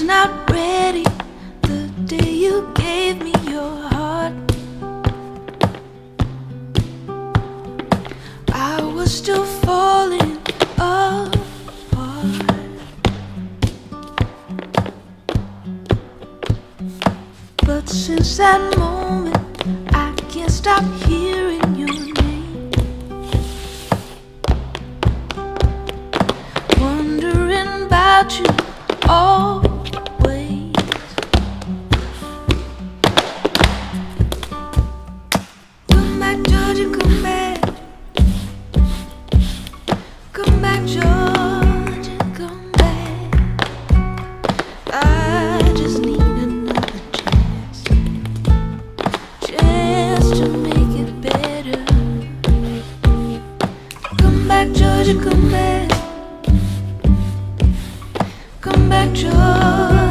not ready the day you gave me your heart. I was still falling apart. But since that moment, I can't stop hearing your name, wondering about you always. Come back, Georgia, come back. Come back, Georgia, come back. I just need another chance to make it better. Come back, Georgia, come back. Come back, Georgia.